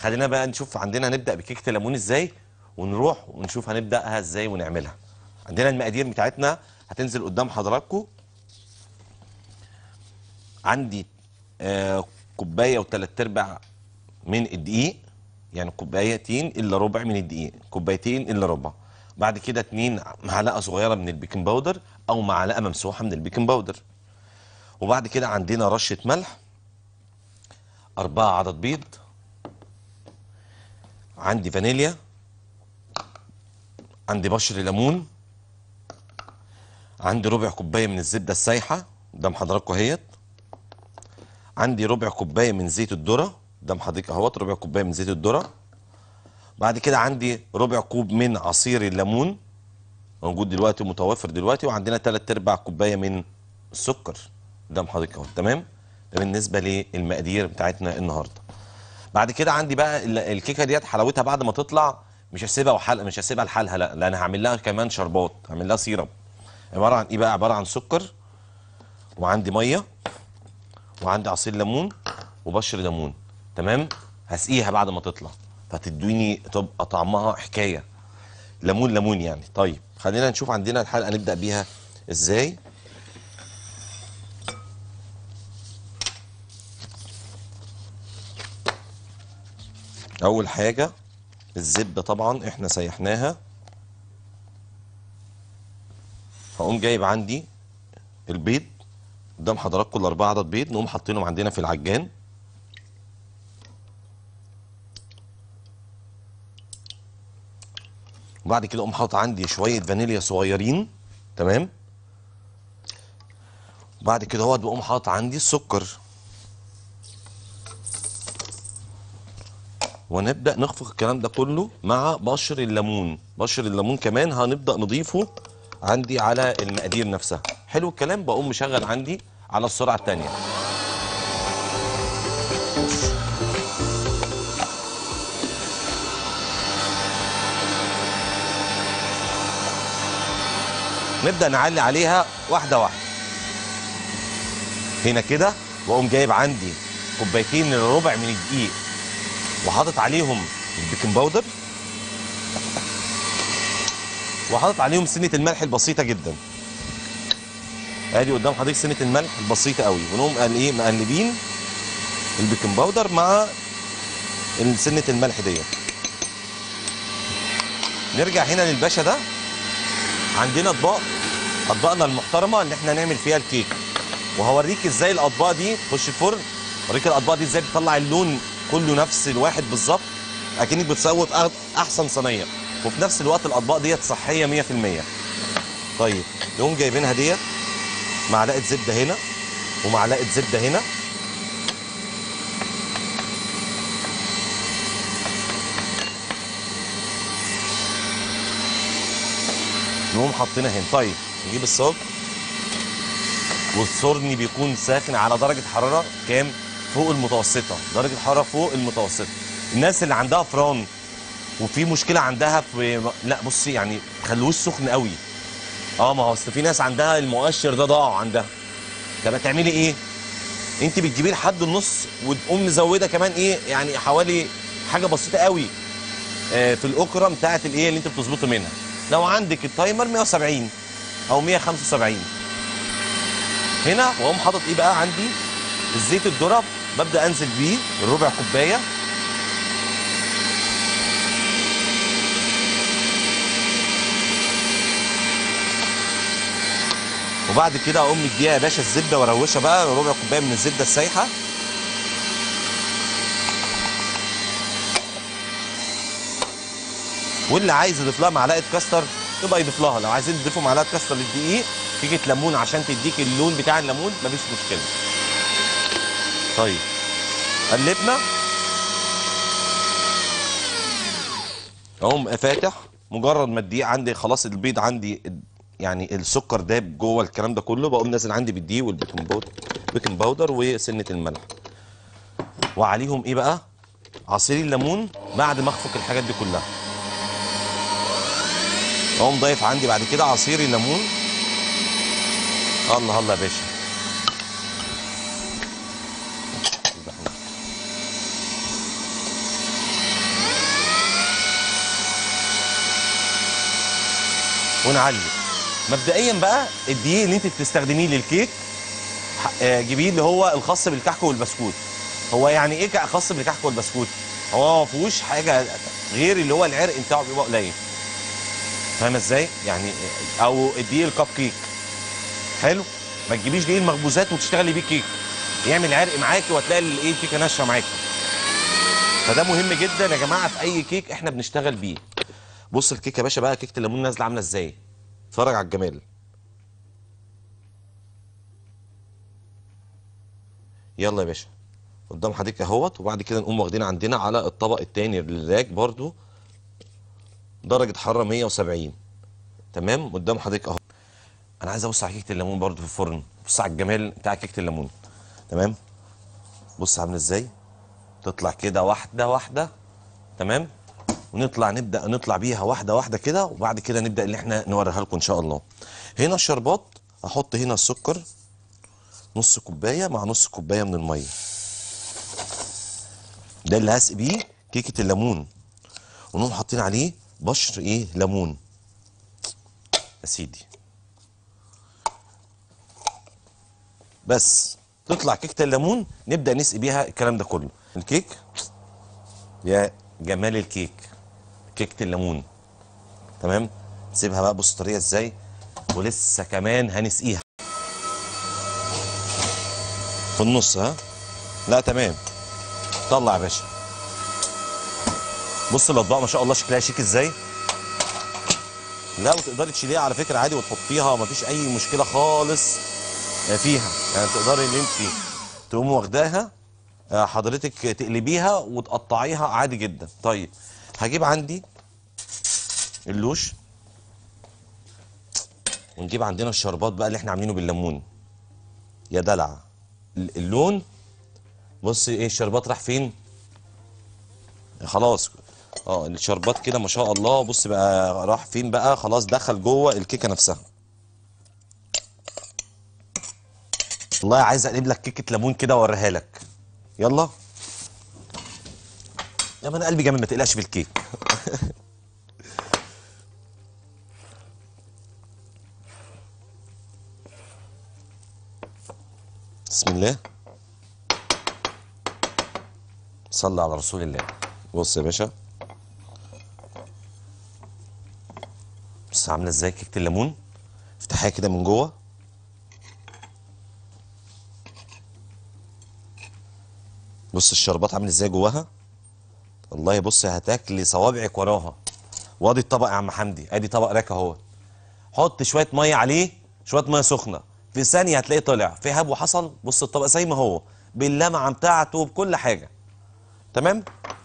خلينا بقى نشوف عندنا هنبدا بكيكه الليمون ازاي، ونروح ونشوف هنبداها ازاي ونعملها. عندنا المقادير بتاعتنا هتنزل قدام حضراتكم. عندي كوبايه وثلاث ارباع من الدقيق، يعني كوبايتين الا ربع من الدقيق، كوبايتين الا ربع. بعد كده 2 معلقه صغيره من البيكنج باودر او معلقه ممسوحه من البيكنج باودر. وبعد كده عندنا رشه ملح، 4 عدد بيض، عندي فانيليا، عندي بشر ليمون، عندي ربع كوبايه من الزبده السايحه قدام حضراتكم اهيت، عندي ربع كوبايه من زيت الذره قدام حضرتك اهوت، ربع كوبايه من زيت الذره. بعد كده عندي ربع كوب من عصير الليمون موجود دلوقتي متوفر دلوقتي، وعندنا 3 ارباع كوبايه من السكر قدام حضرتك اهو. تمام، ده بالنسبه للمقادير بتاعتنا النهارده. بعد كده عندي بقى الكيكه ديت حلاوتها بعد ما تطلع مش هسيبها وحلقه، مش هسيبها لحالها، لا انا هعمل لها كمان شربات، هعمل لها سيرب. عباره عن ايه بقى؟ عباره عن سكر، وعندي ميه، وعندي عصير ليمون، وبشر ليمون. تمام، هسقيها بعد ما تطلع فتدوني تبقى طعمها حكايه، ليمون ليمون يعني. طيب خلينا نشوف عندنا الحلقه نبدا بيها ازاي. اول حاجه الزبده طبعا احنا سيحناها. هقوم جايب عندي البيض قدام حضراتكم، الاربعه عدد بيض، نقوم حاطينهم عندنا في العجان. وبعد كده اقوم حاطط عندي شويه فانيليا صغيرين. تمام، وبعد كده هو بقوم حاطط عندي السكر، ونبدا نخفق الكلام ده كله مع بشر الليمون. بشر الليمون كمان هنبدا نضيفه عندي على المقادير نفسها. حلو الكلام، بقوم مشغل عندي على السرعه الثانيه. نبدا نعلي عليها واحده واحده هنا كده، واقوم جايب عندي كوبايتين الا ربع من الدقيق وحاطط عليهم البيكنج باودر، وحاطط عليهم سنه الملح البسيطه جدا. ادي قدام حضرتك سنه الملح البسيطه قوي، ونقوم قال ايه مقلبين البيكنج باودر مع سنه الملح ديت. نرجع هنا للباشا ده، عندنا اطباقنا المحترمه اللي احنا نعمل فيها الكيك، وهوريك ازاي الاطباق دي تخش الفرن. اوريك الاطباق دي ازاي بتطلع اللون كله نفس الواحد بالظبط، اكنك بتسوي في احسن صينيه، وفي نفس الوقت الاطباق ديت صحيه 100%. طيب نقوم جايبينها ديت، معلقه زبده هنا ومعلقه زبده هنا، نقوم حاطينها هنا. طيب نجيب الصاج، والفرن بيكون ساخن على درجه حراره كام؟ فوق المتوسطه، درجه حراره فوق المتوسطه. الناس اللي عندها فران وفي مشكله عندها في، لا بصي يعني خلوش سخن قوي. ما هو اصل في ناس عندها المؤشر ده ضاع عندها. طب هتعملي ايه؟ انت بتجيبيه لحد النص، وتقوم مزوده كمان ايه يعني حوالي حاجه بسيطه قوي في الاكره بتاعت الايه اللي انت بتظبطي منها. لو عندك التايمر 170 او 175 هنا. واقوم حاطط ايه بقى عندي الزيت الذره، ببدا انزل بيه الربع كوبايه، وبعد كده اقوم مديها يا باشا الزبده واروشها بقى ربع كوبايه من الزبده السايحه. واللي عايز يضيف لها معلقه كاستر يبقى يضيف لها، لو عايزين تضيفوا معلقه كاستر للدقيق، كيكه ليمون عشان تديك اللون بتاع الليمون مفيش مشكله. طيب قلبنا، اقوم فاتح. مجرد ما الدقيق عندي خلاص، البيض عندي يعني السكر داب جوه الكلام ده كله، بقوم نازل عندي بالدقيق والبيكنج باودر وسنه الملح، وعليهم ايه بقى؟ عصير الليمون. بعد ما اخفق الحاجات دي كلها اقوم ضايف عندي بعد كده عصير الليمون. الله الله يا باشا، ونعلي. مبدئيا بقى الدقيق اللي انت بتستخدميه للكيك جيبيه اللي هو الخاص بالكحك والبسكوت. هو يعني ايه خاص بالكحك والبسكوت؟ هو ما فيهوش حاجه غير اللي هو العرق بتاعه بيبقى قليل. فاهمه ازاي؟ يعني او الدقيق الكب كيك. حلو؟ ما تجيبيش دقيق المخبوزات وتشتغلي بيه كيك. يعمل عرق معاكي وهتلاقي الايه الكيكه ناشفه معاكي. فده مهم جدا يا جماعه في اي كيك احنا بنشتغل بيه. بص الكيكه يا باشا بقى، كيكه الليمون نازله عامله ازاي؟ اتفرج على الجمال. يلا يا باشا قدام حضرتك اهوت. وبعد كده نقوم واخدين عندنا على الطبق التاني الراك برضو درجه حراره 170. تمام قدام حضرتك اهو. انا عايز ابص على كيكه الليمون برضو في الفرن. بص على الجمال بتاع كيكه الليمون. تمام. بص عامله ازاي؟ تطلع كده واحده واحده. تمام. نبدا نطلع بيها واحده واحده كده، وبعد كده نبدا اللي احنا نوريها لكم ان شاء الله. هنا الشربات احط هنا السكر نص كوبايه مع نص كوبايه من الميه. ده اللي هسقي بيه كيكه الليمون. ونقوم حاطين عليه بشر ايه ليمون يا سيدي. بس تطلع كيكه الليمون نبدا نسقي بيها الكلام ده كله. الكيك يا جمال الكيك، كيكه الليمون. تمام. نسيبها بقى بص طريه ازاي، ولسه كمان هنسقيها في النص. ها لا تمام. طلع يا باشا. بص الاطباق ما شاء الله شكلها شيك ازاي. لا وتقدري تشيليها على فكره عادي وتحطيها، مفيش اي مشكله خالص فيها. يعني تقدري ان انت تقومي واخداها حضرتك تقلبيها وتقطعيها عادي جدا. طيب هجيب عندي اللوش، ونجيب عندنا الشربات بقى اللي احنا عاملينه بالليمون. يا دلع اللون. بص ايه الشربات راح فين. خلاص الشربات كده ما شاء الله. بص بقى راح فين بقى، خلاص دخل جوه الكيكه نفسها. والله عايز اقلب لك كيكه ليمون كده واوريها لك. يلا يا ما انا قلبي جامد ما تقلقش في الكيك. بسم الله. صلي على رسول الله. بص يا باشا بص عامله ازاي كيكه الليمون. افتحيها كده من جوه. بص الشربات عامل ازاي جواها. والله بص هتاكلي صوابعك وراها. وادي الطبق يا عم حمدي، ادي طبق راك اهو. حط شويه ميه عليه، شويه ميه سخنه، في ثانيه هتلاقيه طلع في هب وحصل. بص الطبق زي ما هو باللمعه بتاعته بكل حاجه. تمام.